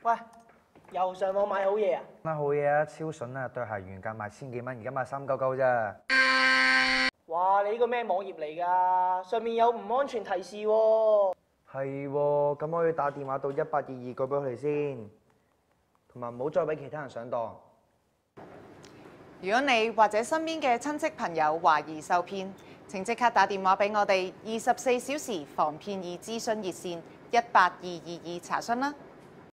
喂，又上網買好嘢啊？ 乜好嘢啊？超筍啊！對鞋原價賣千幾蚊，而家賣399咋。 哇！你呢個咩網頁嚟㗎？上面有唔安全提示喎。 係喎，咁我要打電話到1822告俾佢哋先，同埋唔好再俾其他人上當。 如果你或者身邊嘅親戚朋友懷疑受騙，請即刻打電話俾我哋24小時防騙易諮詢熱線1822查詢啦。